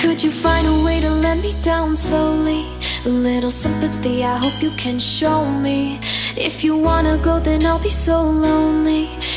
Could you find a way to let me down slowly? A little sympathy, I hope you can show me. If you wanna go, then I'll be so lonely.